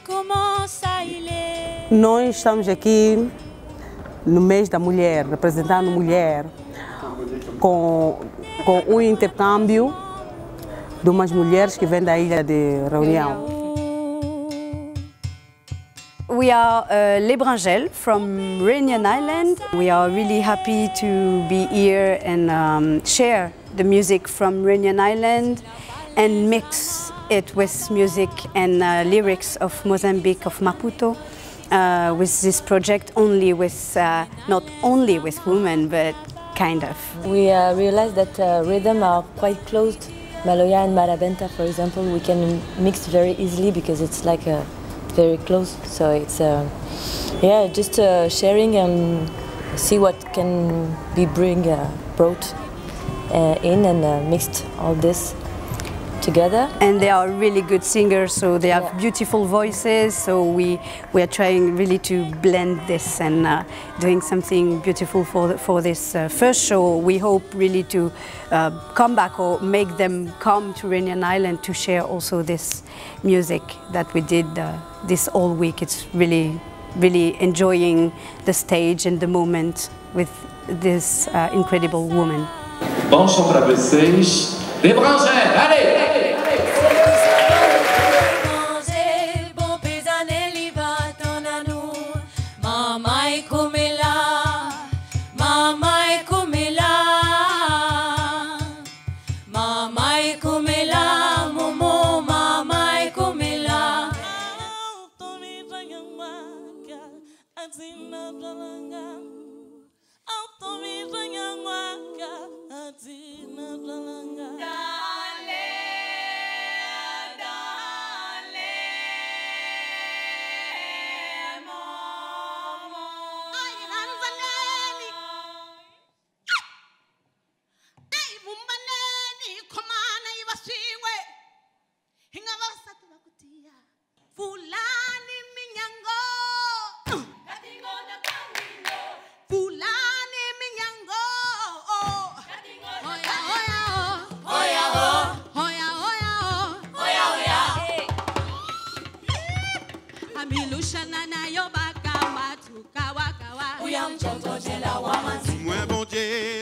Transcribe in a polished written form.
Nós estamos aqui no mês da mulher, representando a mulher, com um intercâmbio de umas mulheres que vêm da ilha de Reunião. We are Les Brangelles from Reunion Island. We are really happy to be here and share the music from Reunion Island and mix it with music and lyrics of Mozambique, of Maputo, with this project only with, not only with women, but kind of. We realized that rhythm are quite close. Maloya and Marabenta, for example, we can mix very easily because it's like very close. So it's yeah, just sharing and see what can be brought in and mixed all this together. And they are really good singers, so they have beautiful voices, so we are trying really to blend this and doing something beautiful for this first show. We hope really to come back or make them come to Reunion Island to share also this music that we did this all week. It's really enjoying the stage and the moment with this incredible woman. Bom som para vocês, Les Brangelles, allez! Mwen bon Dieu